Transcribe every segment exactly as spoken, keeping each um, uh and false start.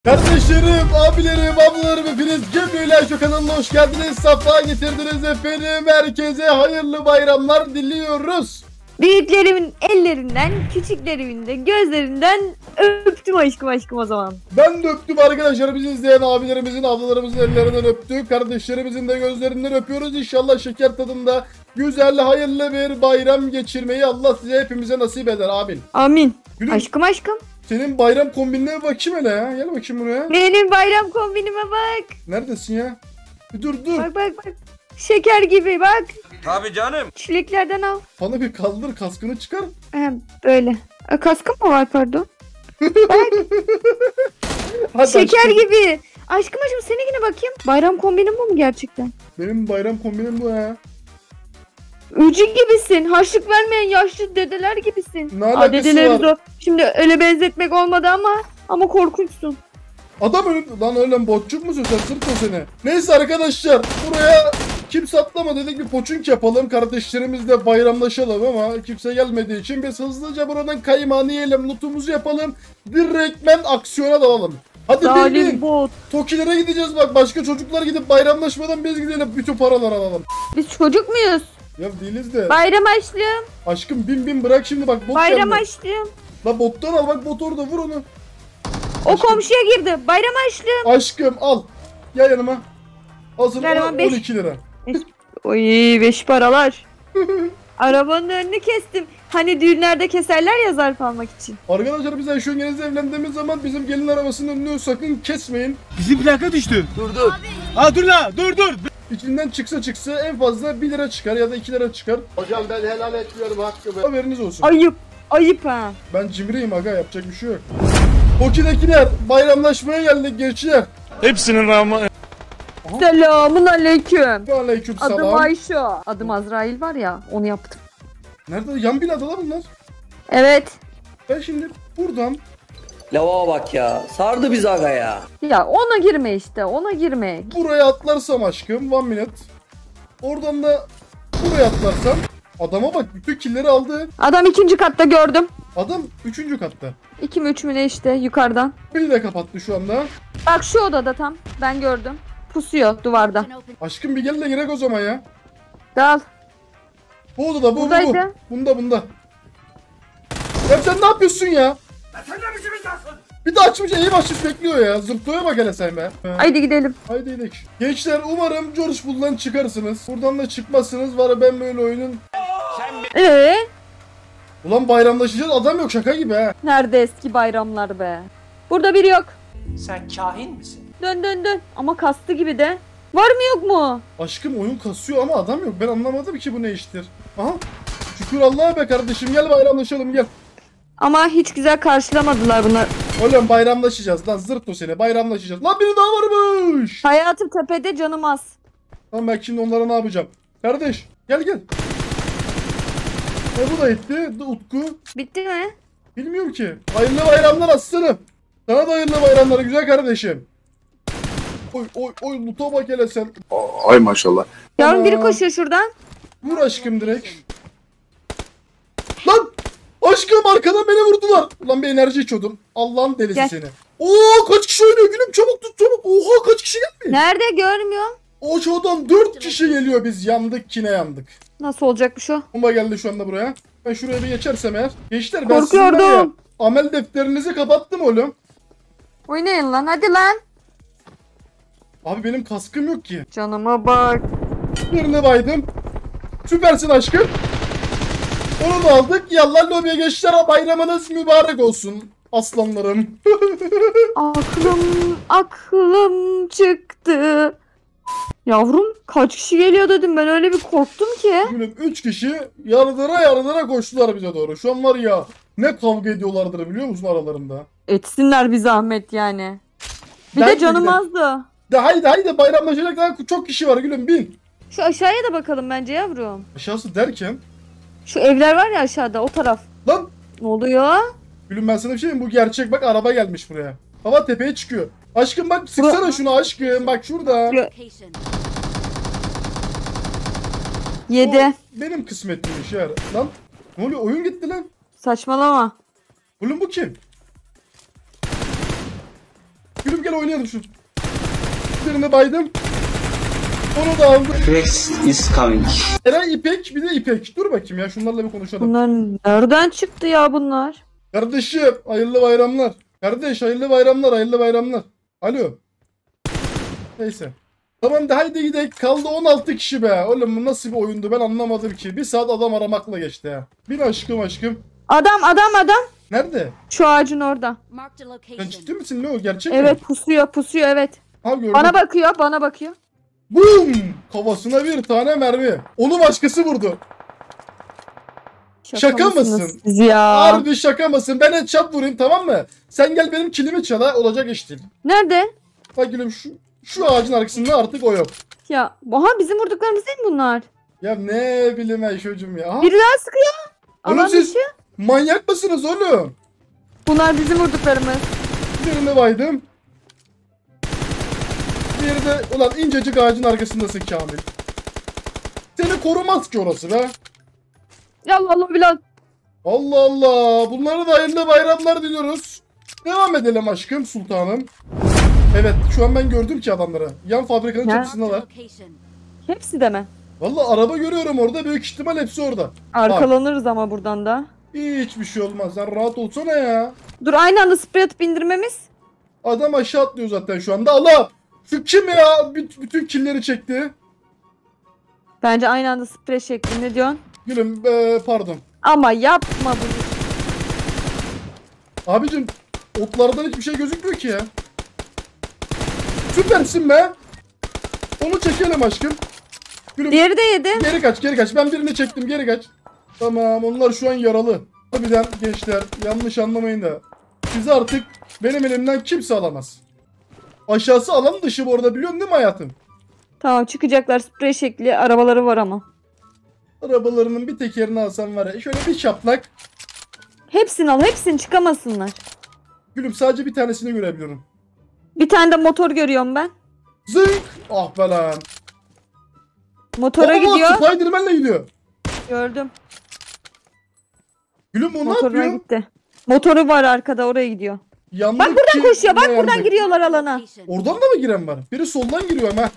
Kardeşlerim, abilerim, ablalarım hepiniz Cemile Şu kanalına hoş geldiniz. Safa getirdiniz efendim. Herkese hayırlı bayramlar diliyoruz. Büyüklerimin ellerinden, küçüklerimin de gözlerinden öptüm aşkım aşkım o zaman. Ben de öptüm arkadaşlar. Bizi izleyen abilerimizin, ablalarımızın ellerinden öptük. Kardeşlerimizin de gözlerinden öpüyoruz. İnşallah şeker tadında güzel, hayırlı bir bayram geçirmeyi Allah size hepimize nasip eder abim. Amin. Gülüm, Aşkım aşkım. senin bayram kombinine bir bakayım hele ya. Gel bakayım buraya. Benim bayram kombinime bak. Neredesin ya? Bir dur dur. Bak bak bak. Şeker gibi bak. Tabii canım. Çileklerden al. Bana bir kaldır, kaskını çıkar. He, böyle. A, kaskım mı var pardon? Hadi Şeker aşkım. gibi. Aşkım aşkım seninkine bakayım. Bayram kombinim bu mu gerçekten? Benim bayram kombinim bu ya. Ücü gibisin. Harçlık vermeyen yaşlı dedeler gibisin. Ne Aa, alakası dedelerimiz var? o. Şimdi öyle benzetmek olmadı ama ama korkunçsun. Adam ölüm... Lan öyle botçuk musun sen? Sırt o seni. Neyse arkadaşlar. Buraya kimse atlama dedik, bir poçunk yapalım. Kardeşlerimizle bayramlaşalım ama kimse gelmediği için biz hızlıca buradan kaymağını yiyelim. Lootumuzu yapalım. Direktmen aksiyona dalalım. Hadi Zalim bilin. bot. Tokilere gideceğiz bak. Başka çocuklar gidip bayramlaşmadan biz gidelim. Bütün paraları alalım. Biz çocuk muyuz? Ya değiliz de. Bayram açlığım. Aşkım bin bin bırak şimdi bak. Bot Bayram geldi. açlığım. La bottan al bak, bot orada, vur onu. O komşuya girdi. Bayram açlığım. Aşkım al. Gel yanıma. Hazır Ver hemen beş. on iki lira. Oy beş paralar. Arabanın önünü kestim. Hani düğünlerde keserler ya zarf almak için. Arkadaşlar biz Ayşengeniz'le evlendiğimiz zaman bizim gelin arabasının önünü sakın kesmeyin. Bizim plaka düştü. Dur dur. Ha dur la dur dur. İçinden çıksa çıksa en fazla bir lira çıkar ya da iki lira çıkar. Hocam ben helal etmiyorum hakkımı. Haberiniz olsun. Ayıp. Ayıp ha. Ben cimriyim aga, yapacak bir şey yok. Toki'dekiler bayramlaşmaya geldik gençler. Hepsinin rahmı. Selamun aleyküm. Aleyküm Adım selam. Ayşe. Adım Azrail var ya onu yaptım. Nerede? Yan binada lan bunlar. Evet. Ben şimdi buradan Lava bak ya. Sardı biz aga ya. Ya ona girme işte ona girme. buraya atlarsam aşkım one minute. Oradan da buraya atlarsam. Adama bak, bütün killeri aldı. Adam ikinci katta gördüm. Adam üçüncü katta. İki mi üç mü ne işte yukarıdan. Beni de kapattı şu anda. Bak şu odada tam. Ben gördüm. Pusuyor duvarda. Aşkım bir gel de girek o zaman ya. Dal. Bu odada bu bu bu. Buradaydı. Bunda bunda. Ya sen ne yapıyorsun ya? Bir de açmış, iyi açmış bekliyor ya. Zırtlıyor bak hele sen be. Ha, Haydi gidelim. Haydi gidelim. Gençler umarım George Bull'dan çıkarsınız. Buradan da çıkmazsınız. Var ya ben böyle oyunun... Ee? Ulan bayramlaşacağız, adam yok şaka gibi ha. Nerede eski bayramlar be? Burada biri yok. Sen kahin misin? Dön dön dön. Ama kastı gibi de. Var mı yok mu? Aşkım oyun kasıyor ama adam yok. Ben anlamadım ki bu ne iştir. Aha. Şükür Allah'a be kardeşim, gel bayramlaşalım gel. Ama hiç güzel karşılamadılar bunlar. Oğlum bayramlaşacağız lan, zırt o seni, bayramlaşacağız. Lan biri daha varmış. Hayatım tepede canım az. Tamam ben şimdi onlara ne yapacağım? Kardeş gel gel. E bu da gitti. D- Utku. Bitti mi? Bilmiyorum ki. Hayırlı bayramlar aslanım. Sana da hayırlı bayramlar güzel kardeşim. Oy oy oy luta bak hele sen. Ay maşallah. Yavrum biri Aa. koşuyor şuradan. Vur aşkım direkt. Lan! Aşkım arkadan beni vurdular. Ulan bir enerji içiyordum. Allah'ın delisi Gel. seni. Oo kaç kişi oynuyor gülüm, çabuk tut çabuk. Oha kaç kişi gelmiyor. Nerede görmüyorum. O şuradan dört kişi geliyor, biz yandık kine yandık. Nasıl olacakmış o? Bomba geldi şu anda buraya. Ben şuraya bir geçersem eğer. Gençler ben sizin Korkuyordum. var ya, amel defterinizi kapattım oğlum. Oynayın lan hadi lan. Abi benim kaskım yok ki. Canıma bak. Birini baydım. Süpersin aşkım. Onu da aldık. Yallah lobiye geçtiler. Bayramınız mübarek olsun. Aslanlarım. Aklım aklım çıktı. Yavrum kaç kişi geliyor dedim ben öyle bir korktum ki. Gülüm üç kişi yardıra yardıra koştular bize doğru. Şu an var ya ne kavga ediyorlardır biliyor musun aralarında. Etsinler bir zahmet yani. Bir Ben de de canım gidelim. azdı. De haydi haydi bayramlaşacak daha çok kişi var gülüm, bin. Şu aşağıya da bakalım bence yavrum. Aşağısı derken. Şu evler var ya aşağıda o taraf. Lan Ne oluyor? gülüm ben sana bir şey diyeyim, bu gerçek, bak araba gelmiş buraya. Baba tepeye çıkıyor. Aşkım bak sıksana Bura- şunu aşkım, bak şurada. Yedi. O benim kısmetimmiş ya. Lan ne oluyor, oyun gitti lan. Saçmalama. Oğlum bu kim? Gülüm gel oynayalım şu. Birini baydım. Onu da aldım. Rex is coming. Eren İpek bir de İpek. Dur bakayım ya şunlarla bir konuşalım. Bunlar nereden çıktı ya bunlar? Kardeşim hayırlı bayramlar. Kardeş hayırlı bayramlar hayırlı bayramlar. Alo. Neyse. Tamam da haydi gidelim. Kaldı on altı kişi be. Oğlum bu nasıl bir oyundu ben anlamadım ki. Bir saat adam aramakla geçti ya. Bir aşkım aşkım. Adam adam adam. Nerede? Şu ağacın orada. Marked a Sen location. ciddi misin ne o gerçek mi? Evet pusuyor pusuyor evet. Ha gördüm. Bana bakıyor bana bakıyor. Bum! Kafasına bir tane mermi. Onu başkası vurdu. Şaka mısınız mısın? Siz ya. Harbi şaka mısın? Ben headshot vurayım tamam mı? Sen gel benim kilimi çala olacak iş değil. Nerede? Bak gülüm şu, şu ağacın arkasında artık o yok. Ya oha bizim vurduklarımız değil mi bunlar? Ya ne bileyim ben çocuğum ya. Aha, Biri daha sıkıyor. Oğlum Alan siz- dışı. manyak mısınız oğlum? Bunlar bizim vurduklarımız. Birini baydım. Diğeri de ulan incecik ağacın arkasındasın Kamil. Seni korumaz ki orası be. Ya Allah Allah bilal. Allah Allah. Bunlara da hayırlı bayramlar diliyoruz. Devam edelim aşkım sultanım. Evet şu an ben gördüm ki adamları. Yan fabrikanın Ya. çatısındalar. Location. Hepsi de mi? Vallahi araba görüyorum orada. Büyük ihtimal hepsi orada. Arkalanırız ama buradan da. Hiçbir şey olmaz. Sen rahat olsana ya. Dur aynı anda sprey atıp indirmemiz. Adam aşağı atlıyor zaten şu anda. Allah! Şu kim ya? B- bütün killeri çekti. Bence aynı anda sprey şekli ne diyorsun? Gülüm ee, pardon. Ama yapma bunu. Abicim otlardan hiçbir şey gözükmüyor ki ya. Süpersin be. Onu çekelim aşkım. Gülüm Diğeri de yedi. geri kaç geri kaç. Ben birini çektim geri kaç. Tamam onlar şu an yaralı. Harbiden gençler yanlış anlamayın da. Sizi artık benim elimden kimse alamaz. Aşağısı alan dışı bu arada biliyorsun değil mi hayatım? Tamam çıkacaklar sprey şekli arabaları var ama. Arabalarının bir tekerini alsam var ya şöyle bir şaplak. Hepsini al hepsini çıkamasınlar. Gülüm sadece bir tanesini görebiliyorum. Bir tane de motor görüyorum ben. Zınk! Ah be lan. Motora Baba, gidiyor. Spiderman'le gidiyor. Gördüm. Gülüm o ne Motoruna yapıyor? gitti. Motoru var arkada oraya gidiyor. Yandık Bak buradan ki koşuyor bak ne buradan yandık? giriyorlar alana. Location. Oradan da mı giren var? Biri soldan giriyor ama.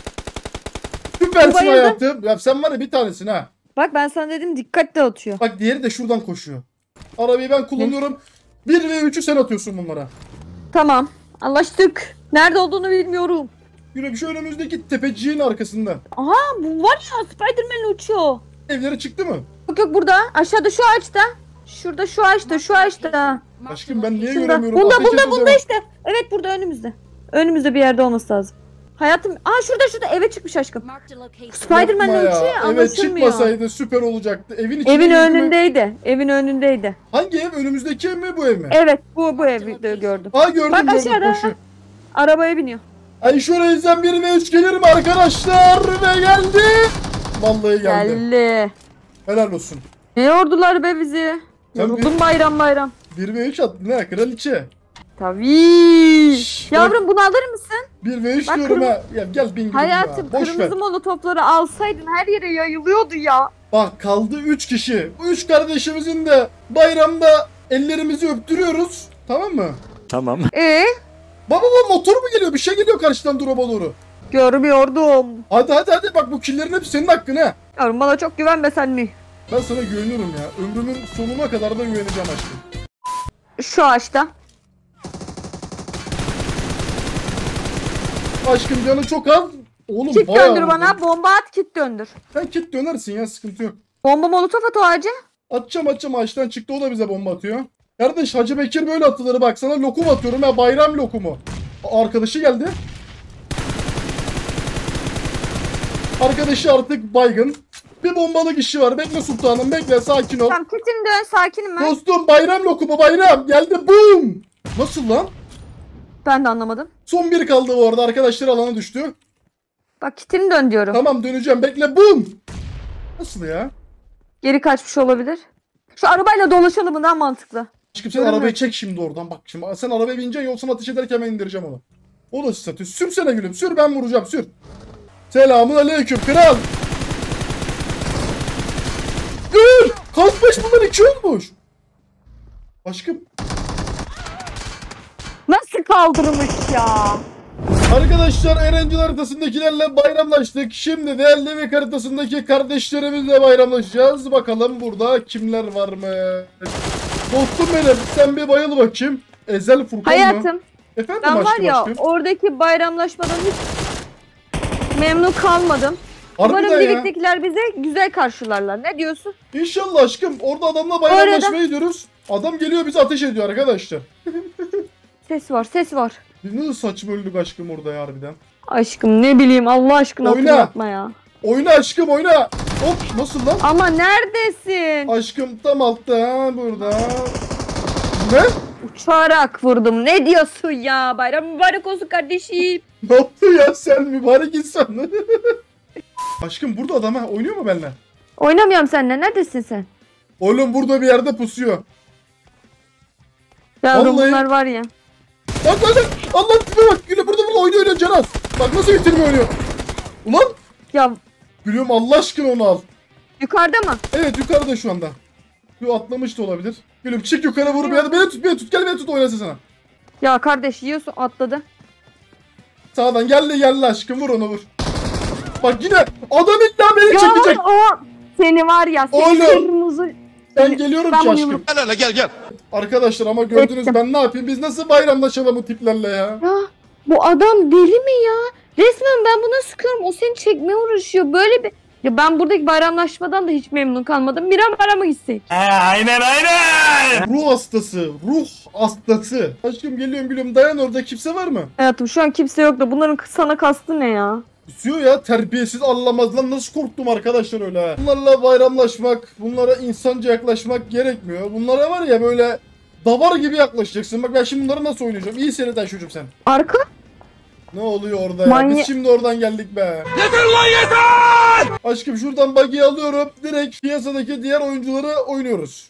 Süpersin bayıldı. hayatım. Ya sen var ya bir tanesin ha. Bak ben sana dedim dikkat dağıtıyor. Bak diğeri de şuradan koşuyor. Arabayı ben kullanıyorum. bir ve üçü sen atıyorsun bunlara. Tamam anlaştık. Nerede olduğunu bilmiyorum. Gülüm şu önümüzdeki tepeciğin arkasında. Aha bu var ya Spiderman uçuyor. Evleri çıktı mı? Yok yok burada aşağıda şu ağaçta. Şurada şu ağaçta şu ağaçta. Marked Aşkım a ben niye location. Şurada. göremiyorum? Bunda Ateş bunda et o bunda zaman. işte. Evet burada önümüzde. Önümüzde bir yerde olması lazım. Hayatım aa şurada şurada eve çıkmış aşkım. Marked a location. Spiderman Yapma ya. uçuyor ya Evet anlaşılmıyor. çıkmasaydı süper olacaktı. Evin içine Evin girdi mi? önündeydi. Evin önündeydi. Hangi ev? Önümüzdeki ev mi bu ev mi? Evet bu bu evi de gördüm. Aa gördüm Bak gördüm aşağıda. koşuyor. Arabaya biniyor. Ay şurayızdan bir ve üç gelir mi arkadaşlar? Ve geldi. Vallahi geldi. Geldi. Helal olsun. Ne yordular be bizi. Sen Yoruldum bayram bayram. bir ve üç attın ha kraliçe. Tabii. Şşş, Yavrum bunu alır mısın? bir ve üç Bak, diyorum kırm- ha. Ya gel bin gülüm Hayatım ya. Boş kırmızı ver. molotofları alsaydın her yere yayılıyordu ya. Bak kaldı üç kişi. Bu üç kardeşimizin de bayramda ellerimizi öptürüyoruz. Tamam mı? Tamam. Ee, Baba baba motor mu geliyor? Bir şey geliyor karşıdan drop'a doğru. görmüyordum. Hadi hadi hadi bak bu killerin hepsi senin hakkın ha. Yavrum bana çok güvenmesen mi? Ben sana güveniyorum ya. Ömrümün sonuna kadar da güveneceğim aşkım. Şu ağaçta. Aşkım canı çok az. Oğlum Kit bayağı döndür vurdun. bana. Bomba at kit döndür. Sen kit dönersin ya sıkıntı yok. Bomba molotof at o ağaca. Atacağım atacağım ağaçtan çıktı o da bize bomba atıyor. Kardeş Hacı Bekir böyle atılır bak sana lokum atıyorum ya bayram lokumu. A- Arkadaşı geldi. Arkadaşı artık baygın. Bir bombalık işi var bekle sultanım bekle sakin ol. Tamam kitini dön sakinim ben. Dostum bayram lokumu bayram geldi boom. Nasıl lan? Ben de anlamadım. Son bir kaldı bu arada arkadaşlar alana düştü. Bak kitini dön diyorum. Tamam döneceğim bekle boom. Nasıl ya? Geri kaçmış olabilir. Şu arabayla dolaşalım mı daha mantıklı. Aşkım sen Görünmüyor. arabayı çek şimdi oradan bak şimdi sen arabaya bineceksin yol sana ateş ederken ben indireceğim onu. O da satıyor. Sürsene gülüm sür ben vuracağım sür. Selamun aleyküm kral. Gül! Kalk beş bundan iki olmuş. Aşkım. Nasıl kaldırmış ya? Arkadaşlar Erencil haritasındakilerle bayramlaştık. Şimdi de Ellevik haritasındaki kardeşlerimizle bayramlaşacağız. Bakalım burada kimler var mı? Dostum benim sen bir bayıl bakayım. Ezel Furkan mı? Hayatım Efendim ben var aşkım ya aşkım. oradaki bayramlaşmadan hiç memnun kalmadım. Harbiden Umarım ya. birliktekiler bize güzel karşılarlar. Ne diyorsun? İnşallah aşkım. Orada adamla bayramlaşmaya gidiyoruz. Adam geliyor bize ateş ediyor arkadaşlar. Ses var, ses var. Biz nasıl saçma öldük aşkım orada ya harbiden. Aşkım ne bileyim Allah aşkına Oyna. hatırlatma ya. Oyna aşkım oyna. Hop nasıl lan? Ama neredesin? Aşkım tam altta ha, burada. Ne? Uçarak vurdum. Ne diyorsun ya? Bayram mübarek olsun kardeşim. Ne yaptı ya sen mübarek insan. Aşkım burada adam ha. Oynuyor mu benimle? Oynamıyorum seninle. Neredesin sen? Oğlum burada bir yerde pusuyor. Yavrum Vallahi- bunlar var ya. Bak bak bak. Allah tipe bak. Gülüm burada burada oynuyor oynuyor Canaz. Bak nasıl bitirme oynuyor. Ulan. Ya Gülüm Allah aşkına onu al. yukarıda mı? Evet yukarıda şu anda. Şu atlamış da olabilir. Gülüm çık yukarı vur bir yerde. Beni tut beni tut. Gel beni tut oynasın sana. Ya kardeş yiyorsun atladı. Sağdan geldi geldi aşkım vur onu vur. Bak yine adam illa beni Ya çekecek. o seni var ya. Seni Oğlum. kırmızı. Ben geliyorum Ben ki bunu aşkım. yumruk- Gel hele gel gel. Arkadaşlar ama gördünüz Ettim. ben ne yapayım? Biz nasıl bayramlaşalım bu tiplerle ya? Ya bu adam deli mi ya? Resmen ben buna sıkıyorum. O seni çekmeye uğraşıyor. Böyle bir... Ya ben buradaki bayramlaşmadan da hiç memnun kalmadım. Bir an bayramı gitsek. He aynen aynen. Ruh hastası, ruh hastası. Aşkım geliyorum gülüm dayan orada kimse var mı? Hayatım şu an kimse yok da bunların sana kastı ne ya? Kusuyor ya terbiyesiz anlamaz lan nasıl korktum arkadaşlar öyle ha. Bunlarla bayramlaşmak, bunlara insanca yaklaşmak gerekmiyor. Bunlara var ya böyle davar gibi yaklaşacaksın. Bak ben şimdi bunları nasıl oynayacağım? İyi seyreden çocuğum sen. Arka? Ne oluyor orada ya? Manya- Biz şimdi oradan geldik be. Yeter lan yeter! Aşkım şuradan buggy'i alıyorum. Direkt piyasadaki diğer oyuncuları oynuyoruz.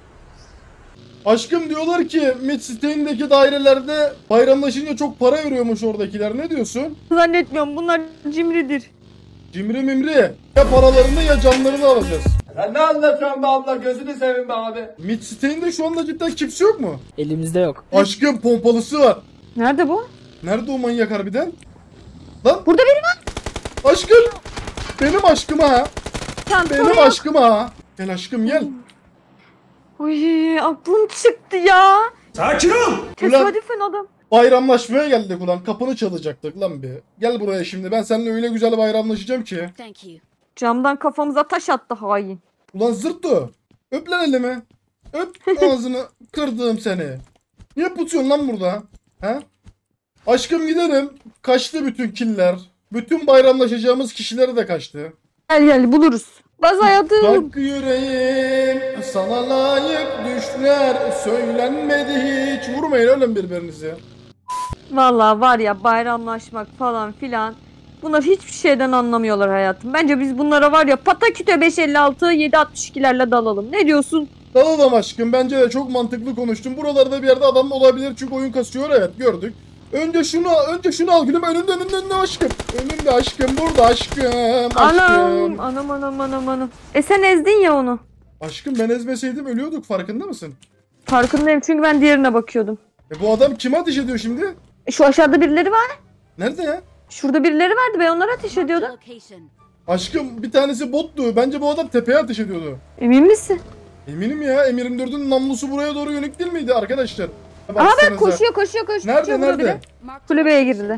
Aşkım diyorlar ki Midstein'deki dairelerde bayramlaşınca çok para veriyormuş oradakiler. Ne diyorsun? Zannetmiyorum bunlar cimridir. Cimri mimri. Ya paralarını ya canlarını alacağız. Sen ne anlatıyorsun be abla gözünü seveyim be abi. Midstein'de şu anda cidden kimse yok mu? Elimizde yok. Aşkım pompalısı var. Nerede bu? Nerede o manyak harbiden? Lan Burada biri var. aşkım. Benim aşkım ha. Sen Benim soruyor. aşkım ha. Gel aşkım gel. Ay aklım çıktı ya. Sakin ol. Tesadüfen adam. Bayramlaşmaya geldik ulan. Kapını çalacaktık lan bir. Gel buraya şimdi. Ben seninle öyle güzel bayramlaşacağım ki. Thank you. Camdan kafamıza taş attı hain. Ulan zırttı. Öp lan elimi. Öp ağzını kırdığım seni. Niye pusuyorsun lan burada? He? Aşkım gidelim. Kaçtı bütün killer. Bütün bayramlaşacağımız kişileri de kaçtı. Gel gel buluruz. Baz hayatım. Bak yüreğim sana layık düşler söylenmedi hiç. Vurmayın oğlum birbirinizi. Vallahi var ya bayramlaşmak falan filan. Bunlar hiçbir şeyden anlamıyorlar hayatım. Bence biz bunlara var ya pataküte beş elli altı yedi altmış ikilerle dalalım. Ne diyorsun? Dalalım aşkım bence de çok mantıklı konuştun. Buralarda bir yerde adam olabilir çünkü oyun kasıyor evet gördük. Önce şunu önce şunu al gülüm önünde önünde önünde aşkım. Önünde aşkım burada aşkım Anam aşkım. anam anam anam anam. E sen ezdin ya onu. Aşkım ben ezmeseydim ölüyorduk farkında mısın? Farkındayım çünkü ben diğerine bakıyordum. E bu adam kime ateş ediyor şimdi? E şu aşağıda birileri var. Nerede ya? Şurada birileri vardı ben onlara ateş ediyordum. Location. Aşkım bir tanesi bottu. Bence bu adam tepeye ateş ediyordu. Emin misin? Eminim ya M yirmi dördün namlusu buraya doğru yönük değil miydi arkadaşlar? Aha bak Baksanıza. koşuyor koşuyor koşuyor. Nerede koşuyor burada nerede? biri. Mark Kulübeye girdi.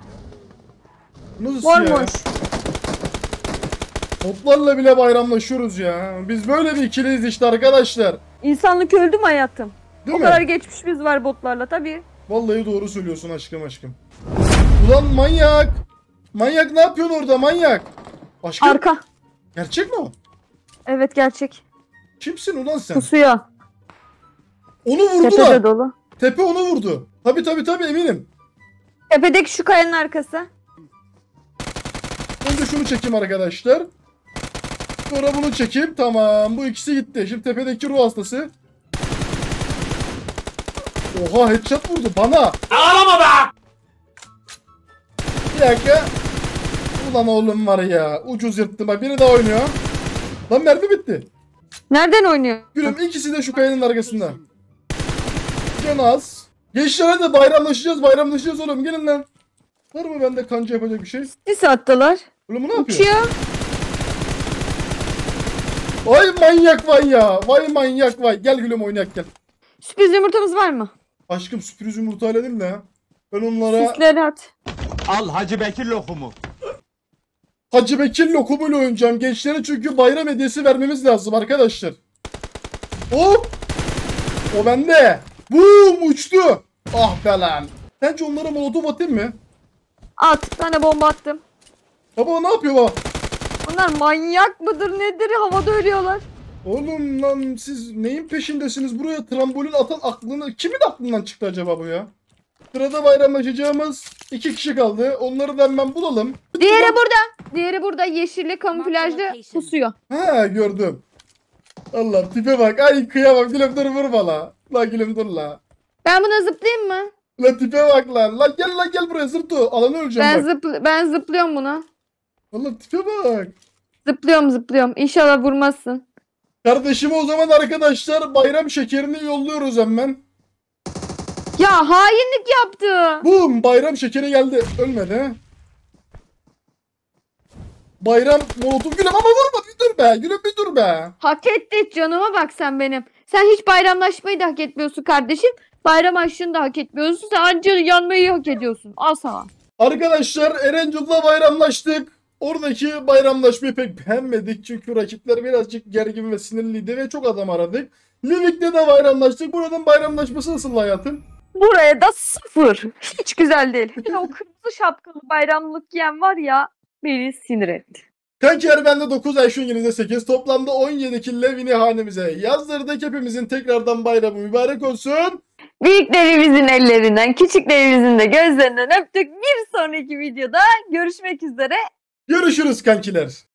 Nasıl Mor ya? mor. Botlarla bile bayramlaşıyoruz ya. Biz böyle bir ikiliyiz işte arkadaşlar. İnsanlık öldü mü hayatım? Değil o mi? kadar geçmişimiz var botlarla tabii. Vallahi doğru söylüyorsun aşkım aşkım. Ulan manyak. Manyak ne yapıyorsun orada manyak? Aşkım Arka. gerçek mi o? Evet gerçek. Kimsin ulan sen? Pusuyor. Onu vurdular. Tepede dolu. Tepe onu vurdu. Tabi tabi tabi eminim. Tepedeki şu kayanın arkası. Önce şunu çekeyim arkadaşlar. Sonra bunu çekeyim. Tamam bu ikisi gitti. Şimdi tepedeki ruh hastası. Oha headshot vurdu bana. Ağlama be. Bir dakika. Ulan oğlum var ya. Ucuz yırttım. Bak biri daha oynuyor. Lan mermi bitti. Nereden oynuyor? Gülüm ikisi de şu kayanın arkasında. Can az. Gençler hadi bayramlaşacağız bayramlaşacağız oğlum gelin lan. Var mı bende kanca yapacak bir şey? Sis attılar. Oğlum bu ne yapıyor? Uçuyor. Vay manyak vay ya. Vay manyak vay. Gel gülüm oynayak gel. Sürpriz yumurtamız var mı? Aşkım sürpriz yumurta dedim de. Ben onlara Sisleri at. Al Hacı Bekir lokumu. Hacı Bekir lokumuyla oynayacağım gençlere çünkü bayram hediyesi vermemiz lazım arkadaşlar. Hop. O bende. Boom uçtu. Ah be lan. Sence onlara molotof atayım mı? At. Ben de bomba attım. Baba ne yapıyor baba? Onlar manyak mıdır nedir? Havada ölüyorlar. Oğlum lan siz neyin peşindesiniz? Buraya trambolin atan aklına kimin aklından çıktı acaba bu ya? Sırada bayramlaşacağımız iki kişi kaldı. Onları da hemen bulalım. Diğeri burada. Diğeri burada yeşilli kamuflajlı pusuyor. Ha gördüm. Allah tipe bak. Ay kıyamam gülüm dur vurma la. La gülüm dur la. Ben buna zıplayayım mı? La tipe bak lan. La gel la gel buraya zırtı. Alanı öleceğim Ben bak. zıpl ben zıplıyorum buna. Allah tipe bak. Zıplıyorum zıplıyorum. İnşallah vurmazsın. Kardeşime o zaman arkadaşlar bayram şekerini yolluyoruz hemen. Ya hainlik yaptı. Bum bayram şekeri geldi. Ölmedi he. Bayram molotof gülüm ama vurma bir dur be. Gülüm bir dur be. Hak etti canıma bak sen benim. Sen hiç bayramlaşmayı da hak etmiyorsun kardeşim. Bayram aşkını da hak etmiyorsun. Sen anca yanmayı hak ediyorsun. Al sana. Arkadaşlar Erencil'de bayramlaştık. Oradaki bayramlaşmayı pek beğenmedik. Çünkü rakipler birazcık gergin ve sinirliydi ve çok adam aradık. Livik'te de bayramlaştık. Buradan bayramlaşması nasıl hayatım? Buraya da sıfır. Hiç güzel değil. Yine o kırmızı şapkalı bayramlık giyen var ya beni sinir etti. Kankiler bende dokuz, Ayşun Yeniz'de sekiz. Toplamda on yedi kille Vini hanemize yazdırdık. Hepimizin tekrardan bayramı mübarek olsun. Büyüklerimizin ellerinden, küçüklerimizin de gözlerinden öptük. Bir sonraki videoda görüşmek üzere. Görüşürüz kankiler.